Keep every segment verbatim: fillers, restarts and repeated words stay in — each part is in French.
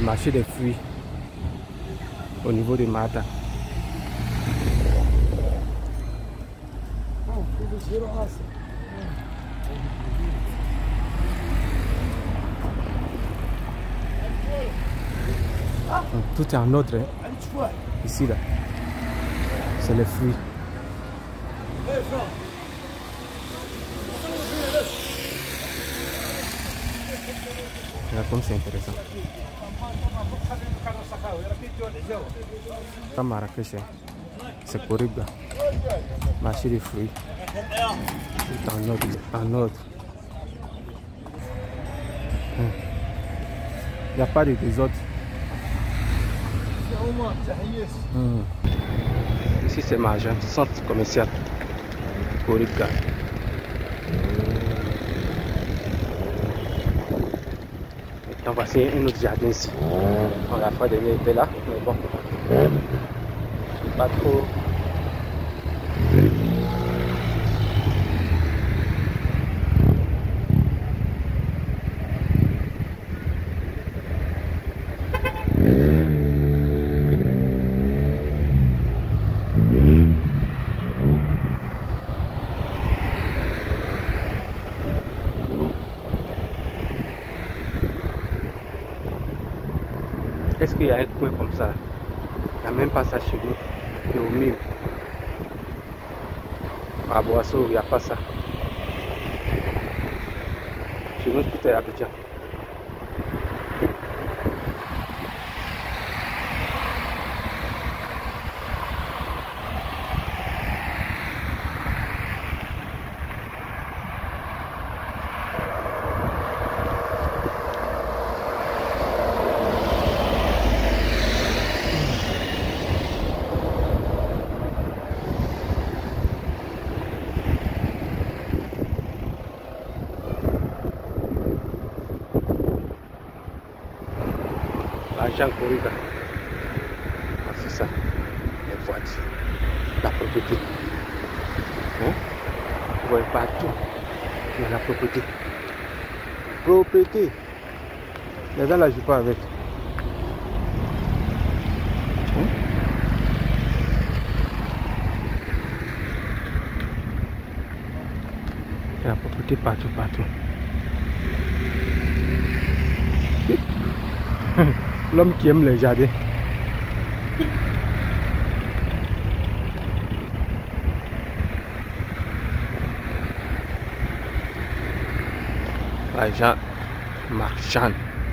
marché des fruits au niveau de Mata. Tout est en ordre, hein. Ici là, c'est les fruits. Regarde comme c'est intéressant. Pas Marrakech, c'est horrible. Marché des fruits. Tout en ordre, en ordre. Il n'y a pas de désordre. Mmh. Ici c'est Marjan, centre commercial Korika. Maintenant voici un autre jardin ici. On la fois dernière était là, mais bon, pas trop. Est-ce qu'il y a un coin comme ça? Il n'y a même pas ça chez nous. Et au mille. À Boisseau, il n'y a pas ça. Chez nous, tout est à Abidjan. Jean Korika. C'est ça, les voitures, la propriété. Hein? Vous voyez partout, il y a la propriété. Propriété. Les gens là, je joue pas avec. Hein? Il y a la propriété partout, partout. L'homme qui aime les jardins. Jean Marchand.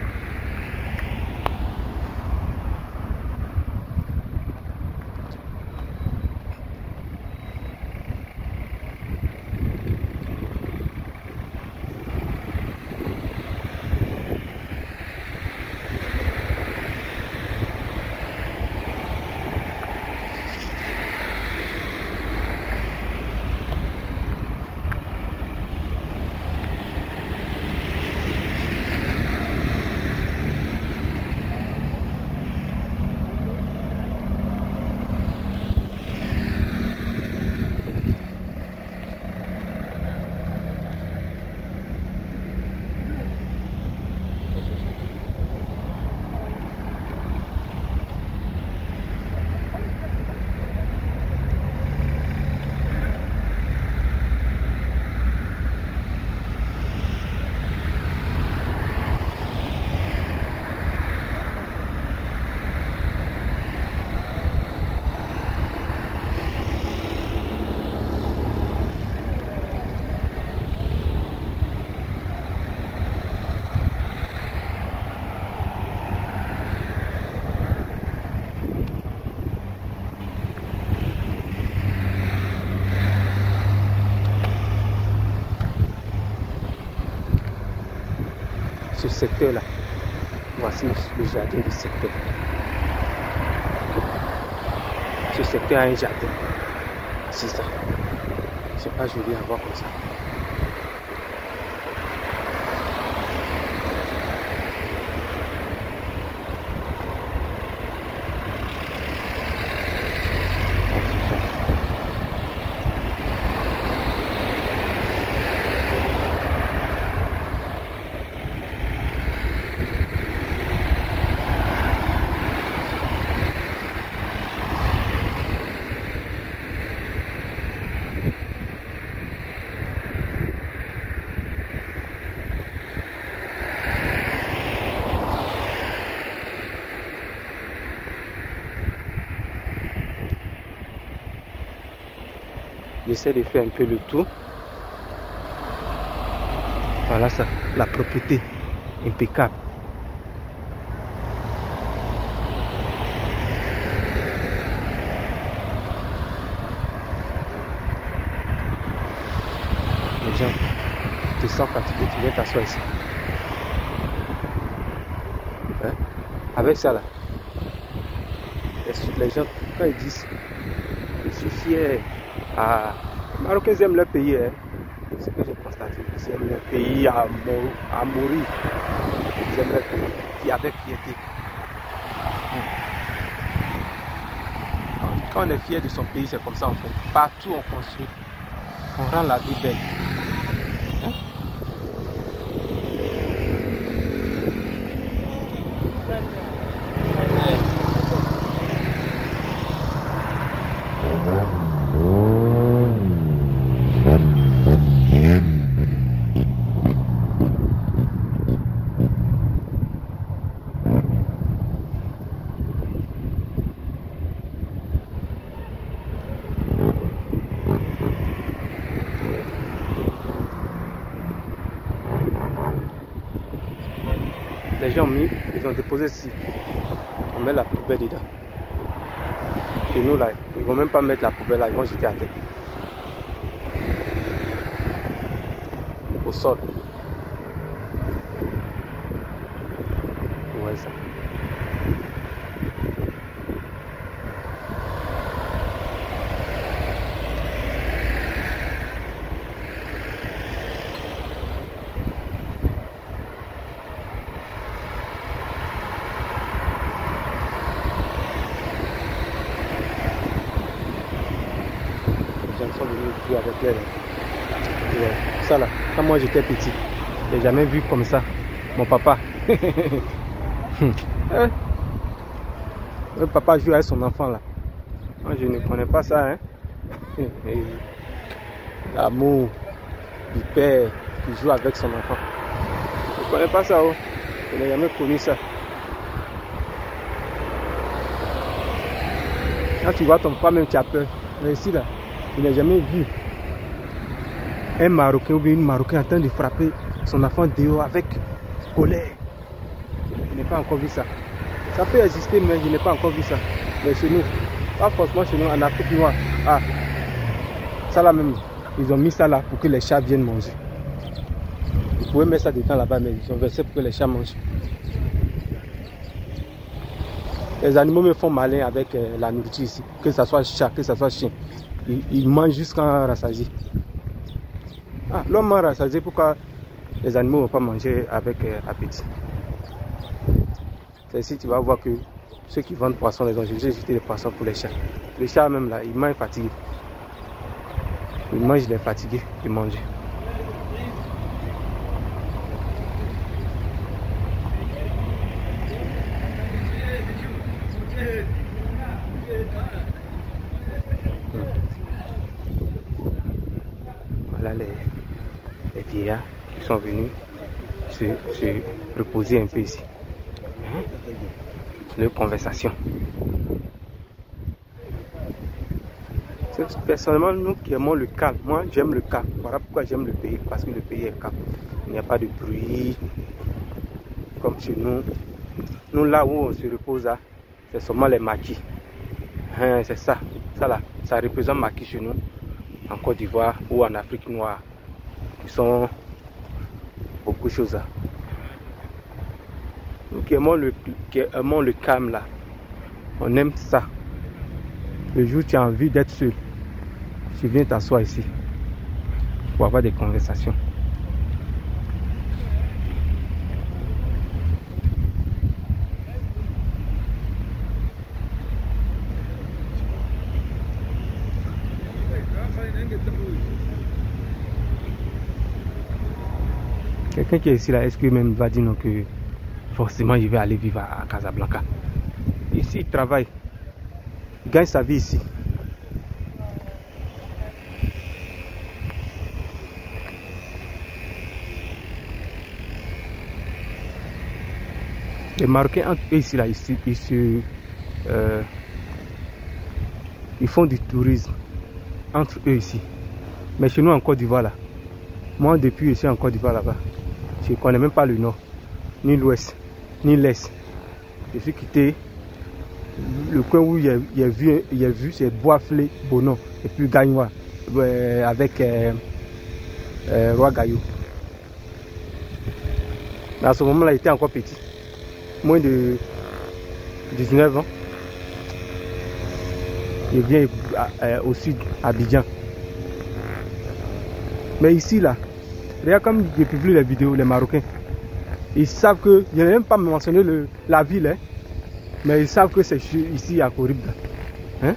Ce secteur là, voici le jardin du secteur. Ce secteur a un jardin. C'est ça. C'est pas joli à voir comme ça. J'essaie de faire un peu le tour. Voilà ça, la propreté impeccable. Les gens te sentent fatigué, tu viens t'asseoir ici. Hein? Avec ça là, les gens, quand ils disent je suis fier, ah, les Marocains aiment leur pays, hein. C'est ce que j'ai constaté. Ils aiment leur pays à, à mourir. Ils aiment leur pays avec fierté. Quand on est fier de son pays, c'est comme ça en fait. Partout on construit, on rend la vie belle. Hein? Les gens ont mis, ils ont déposé ici. On met la poubelle dedans. Chez nous là, ils vont même pas mettre la poubelle là, ils vont jeter à terre. Au sol. Ouais ça. Sont venus jouer avec elle. Et ça là, quand moi j'étais petit, j'ai jamais vu comme ça mon papa. Le papa joue avec son enfant là. Moi je ne connais pas ça. Hein? L'amour du père qui joue avec son enfant. Je ne connais pas ça. Oh. Je n'ai jamais connu ça. Quand tu vois ton papa même tu as peur. Mais ici là, je n'ai jamais vu un Marocain ou bien une Marocaine en train de frapper son enfant dehors avec colère. Je n'ai pas encore vu ça. Ça peut exister, mais je n'ai pas encore vu ça. Mais chez nous, pas forcément chez nous, en Afrique noire. Ah, ça là même, ils ont mis ça là pour que les chats viennent manger. Ils pouvaient mettre ça dedans là-bas, mais ils ont versé pour que les chats mangent. Les animaux me font malin avec euh, la nourriture ici, que ce soit chat, que ce soit chien. Ils, ils mangent jusqu'en rassasié. Ah, l'homme mange rassasié, pourquoi les animaux ne vont pas manger avec euh, appétit? C'est ici tu vas voir que ceux qui vendent poissons, les ont jeté les poissons pour les chats. Les chats même là, ils mangent fatigués. Ils mangent les fatigués de manger. Voilà les, les vieillards qui sont venus se, se reposer un peu ici. Hein? Leur conversation. Personnellement, nous qui aimons le calme, moi j'aime le calme. Voilà pourquoi j'aime le pays, parce que le pays est calme. Il n'y a pas de bruit comme chez nous. Nous là où on se repose, c'est seulement les maquis. Hein, c'est ça, ça là, ça représente maquis chez nous, en Côte d'Ivoire ou en Afrique noire, qui sont beaucoup de choses là. Nous qui aimons le, qui aimons le calme là, on aime ça. Le jour où tu as envie d'être seul, tu viens t'asseoir ici pour avoir des conversations. Quelqu'un qui est ici là, est-ce que même va dire non que forcément il va aller vivre à Casablanca? Ici il travaille, il gagne sa vie ici. Les Marocains entre eux ici là, ici, ils, se, euh, ils font du tourisme entre eux ici. Mais chez nous en Côte d'Ivoire là, moi depuis ici en Côte d'Ivoire là-bas, je ne connais même pas le nord, ni l'ouest, ni l'est. Je suis quitté le coin où il y a, il y a vu, il y a vu c'est Boisflé, Bonon et puis Gagnois euh, avec euh, euh, Roi Gaillot. Mais à ce moment-là, il était encore petit, moins de dix-neuf ans. Il vient euh, au sud, à Abidjan. Mais ici là, regarde comme je publie les vidéos, les Marocains, ils savent que, je n'ai même pas mentionné le, la ville, hein, mais ils savent que c'est ici à Koribga. Hein?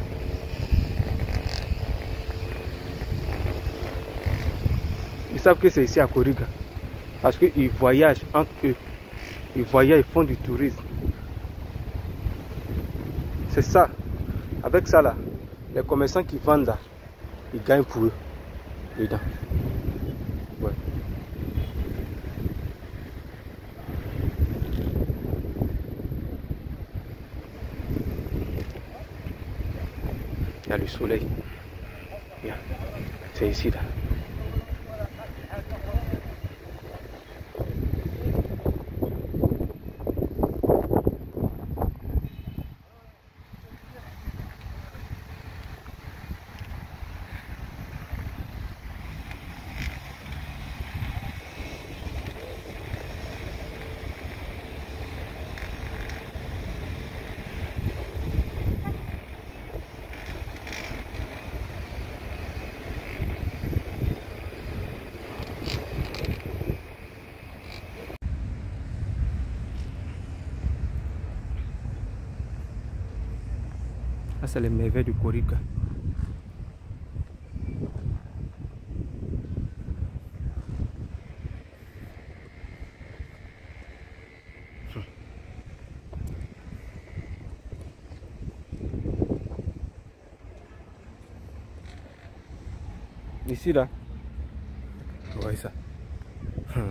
Ils savent que c'est ici à Koribga. Parce qu'ils voyagent entre eux. Ils voyagent, ils font du tourisme. C'est ça. Avec ça là, les commerçants qui vendent là, ils gagnent pour eux. Dedans. Ouais. Il y a le soleil. C'est ici là. C'est les merveilles du Koribga. Ici là, vous voyez ça. Hum.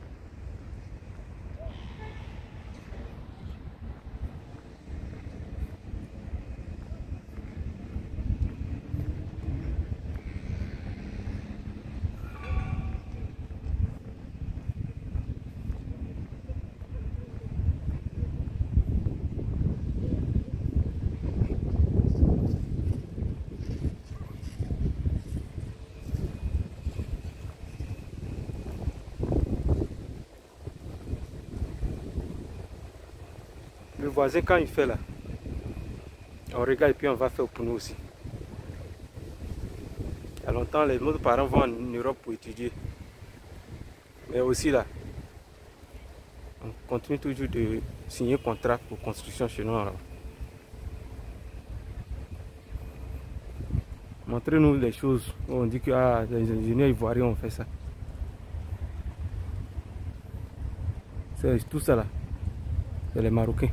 Le voisin quand il fait là, on regarde et puis on va faire pour nous aussi. Il y a longtemps, les autres parents vont en Europe pour étudier. Mais aussi là, on continue toujours de signer contrat pour construction chez nous. Montrez-nous les choses où on dit que ah, les ingénieurs ivoiriens ont fait ça. C'est tout ça là. C'est les Marocains.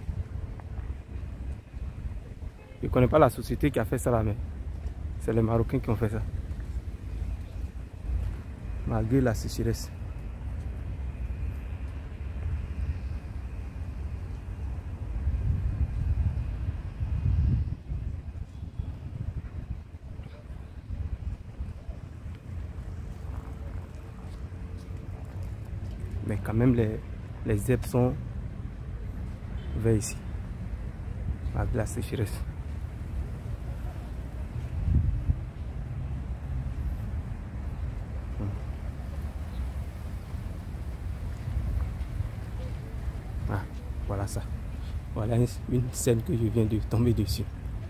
Je ne connais pas la société qui a fait ça là, mais c'est les Marocains qui ont fait ça. Malgré la sécheresse. Mais quand même les, les herbes sont vertes ici. Malgré la sécheresse. Ah, voilà ça. Voilà une scène que je viens de tomber dessus.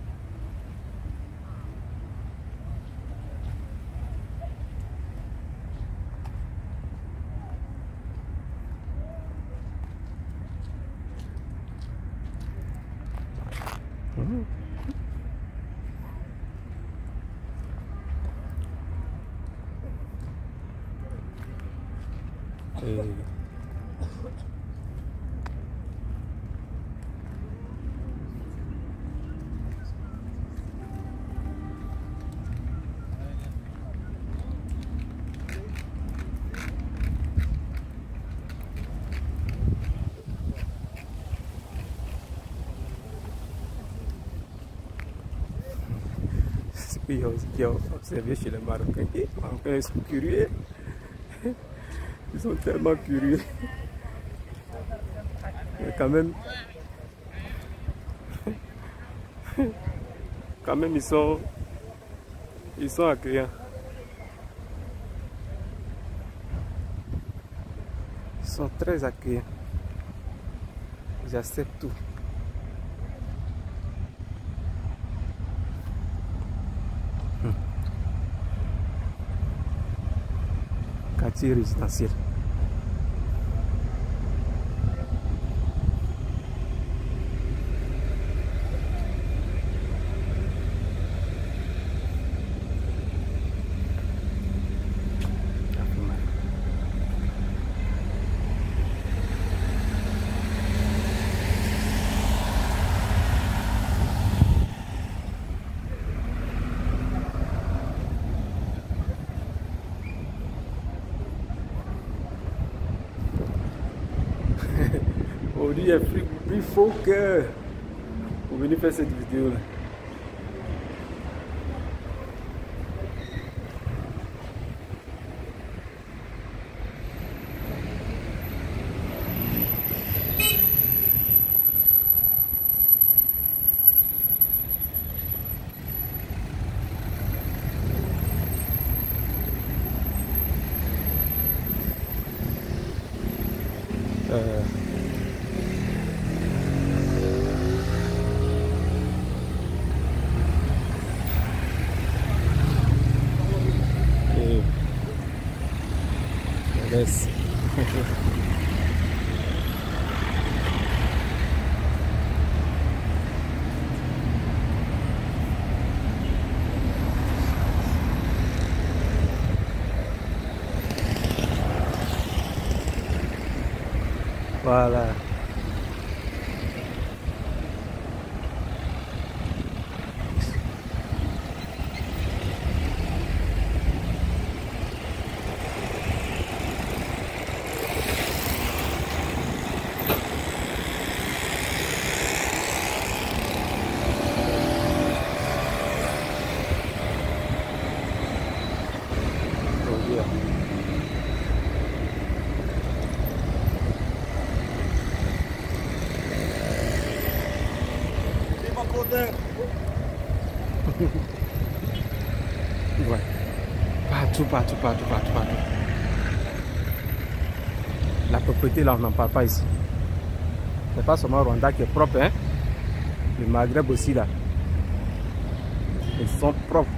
Mmh. Et... qui ont observé chez les Marocains. Les Marocains, ils sont curieux. Ils sont tellement curieux. Mais quand même, quand même, ils sont, ils sont accueillants. Ils sont très accueillants. Ils acceptent tout. Quartier résidentiel. Aujourd'hui est plus, plus faux que pour venir faire cette vidéo là. Euh... Yes. Voilà. Ouais. Partout, partout, partout, partout, partout. La propreté, là, on n'en parle pas ici. C'est pas seulement Rwanda qui est propre, hein. Le Maghreb aussi, là. Ils sont propres.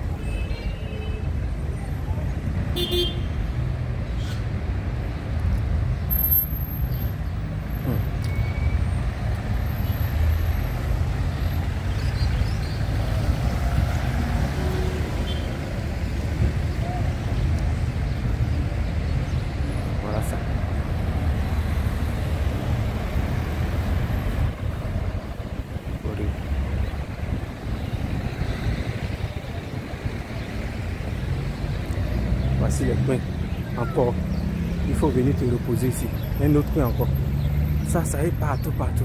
Voici les coins. Encore. Il faut venir te reposer ici. Un autre coin encore. Ça, ça est partout, partout.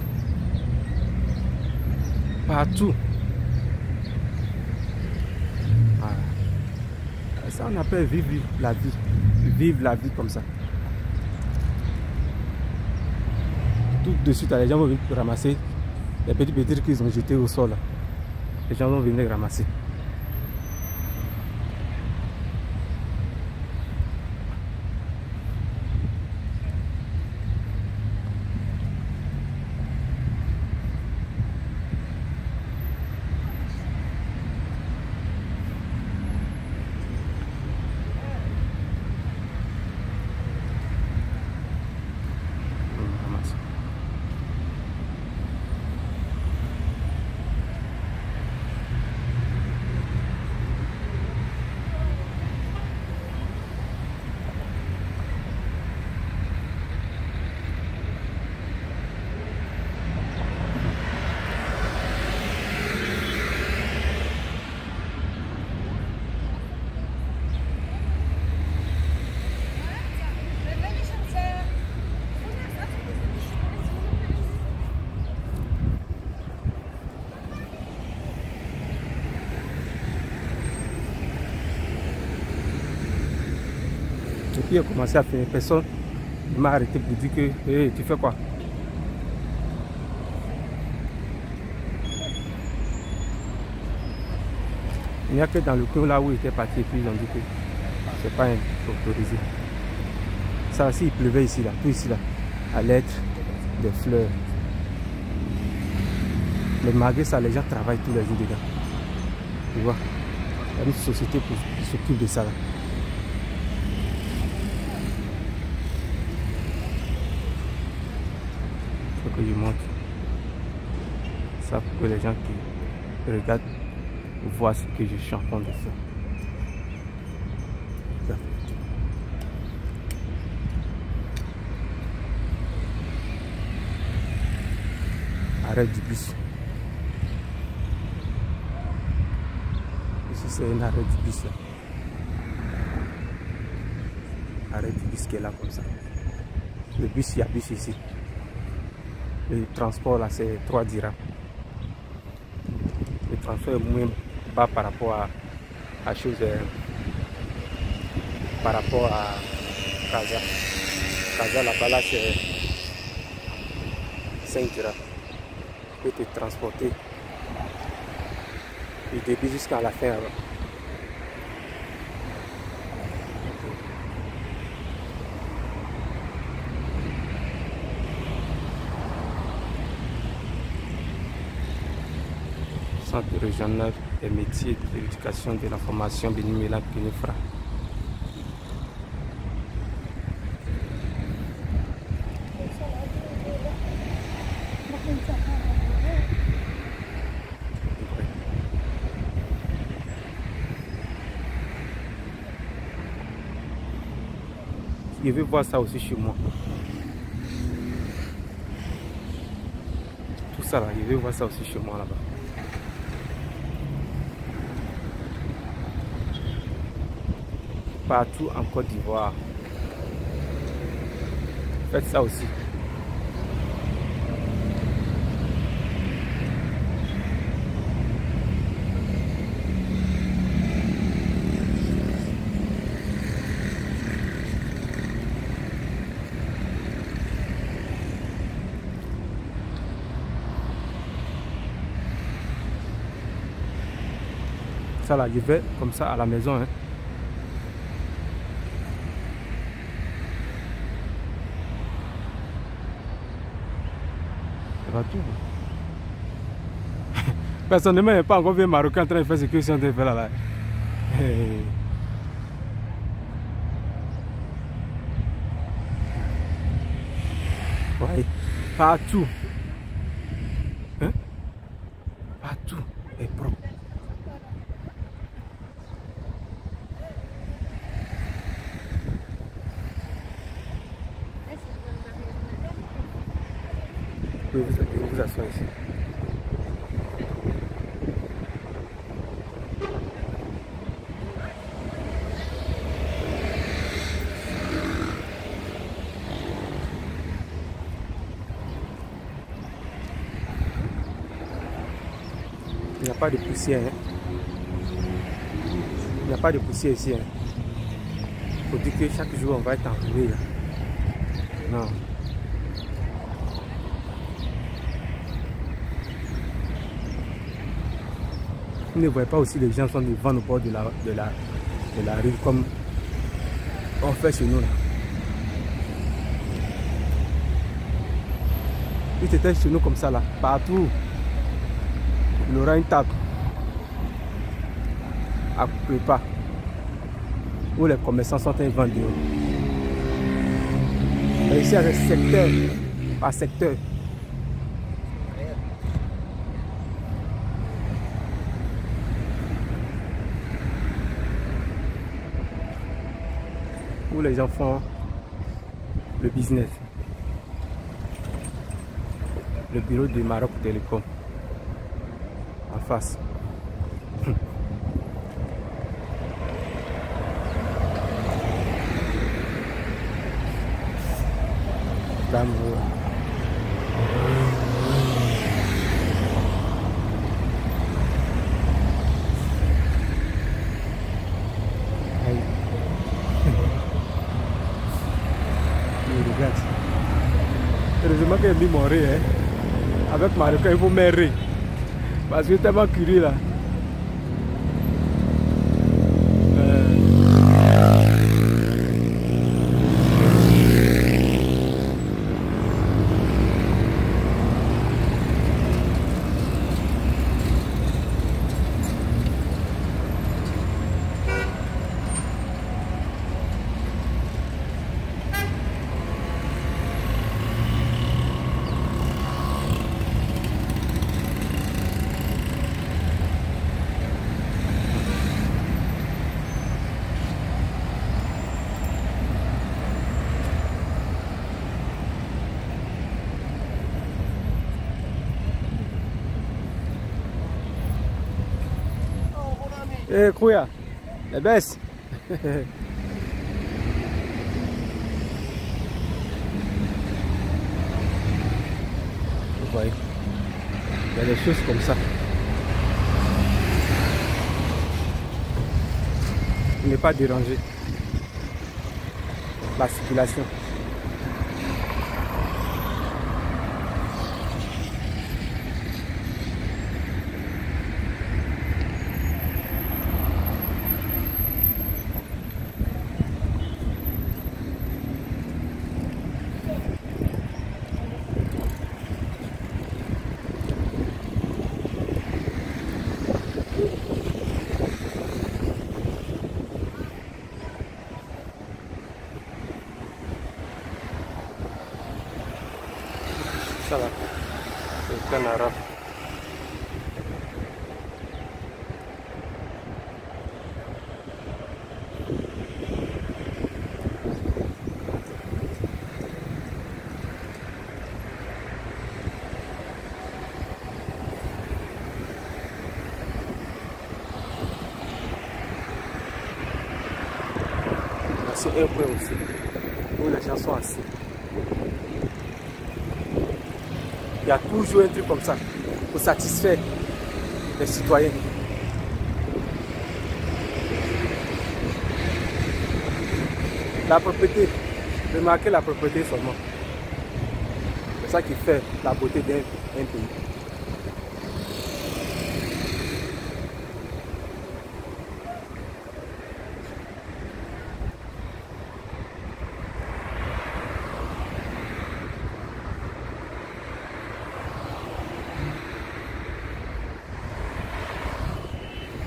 Partout. Voilà. Ça, on appelle vivre la vie. Vivre la vie comme ça. Tout de suite, les gens vont venir ramasser les petits petits qu'ils ont jetés au sol. Les gens vont venir ramasser. qui a commencé à finir, personne ne m'a arrêté pour dire que hey, tu fais quoi? Il n'y a que dans le coin là où il était parti et puis ils ont dit que c'est pas autorisé. Ça aussi, il pleuvait ici, là, tout ici, là, à l'être des fleurs. Mais malgré ça, les gens travaillent tous les jours dedans. Tu vois, il y a une société pour, qui s'occupe de ça là. Il faut que je montre ça pour que les gens qui regardent voient ce que je suis en train de faire. Ça. Arrêt du bus. Ici c'est un arrêt du bus là. Arrêt du bus qui est là comme ça. Le bus, il y a bus ici. Le transport là c'est trois dirhams. Le transport est moins bas par rapport à, à chose euh, par rapport à Casa. Casa là-bas là c'est cinq dirhams. Peut te transporter du début jusqu'à la fin. Alors. Centre régional des métiers de l'éducation de la formation Benimela Kenefra. Je vais voir ça aussi chez moi. Tout ça là, je vais voir ça aussi chez moi là-bas. Partout en Côte d'Ivoire. Faites ça aussi. Ça là, je vais comme ça à la maison. Hein. Personnellement, il n'y a pas encore vu un Marocain en train de faire ce que je suis en train de faire là. là. Hey. Ouais. Partout. Hein? Partout est propre. Vous vous, vous asseoir ici. Il n'y a pas de poussière. Hein. Il n'y a pas de poussière ici. Il hein. faut dire que chaque jour on va être enlevé là. Non. Vous ne voyez pas aussi les gens sont devant au bord de la, de la, de la rive comme on fait chez nous là. Si c'était chez nous comme ça là, partout, il y aura une table à prépa où les commerçants sont en train de vendre. Et ici, c'est secteur par secteur. Où les gens font le business. Le bureau du Maroc Télécom en face. D'amour. Heureusement que j'ai mis mon riz. Hein. Avec ma requin, il faut mettre riz. Parce que je suis tellement curieux là. Eh, Kouya, la baisse. Vous voyez, il y a des choses comme ça. Il n'est pas dérangé. La circulation. Ça va, c'est un arabe. C'est un point aussi, où les gens sont assis. Il y a toujours un truc comme ça pour satisfaire les citoyens. La propriété, remarquez la propriété seulement. C'est ça qui fait la beauté d'un pays.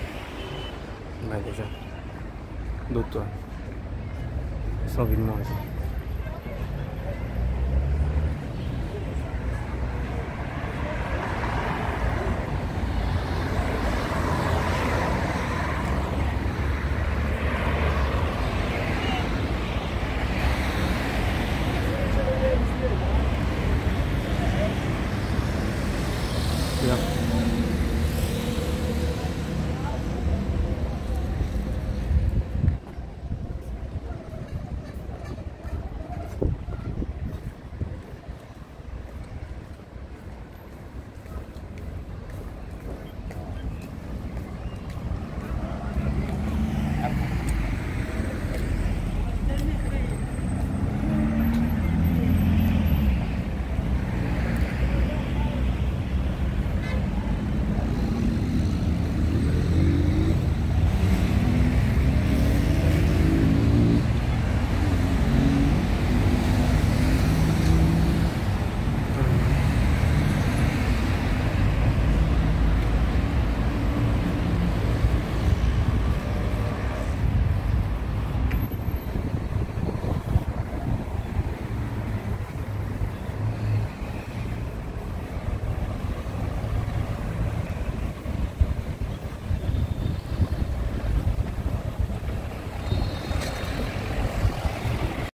Ouais, déjà, d'autres, ils sont venus manger.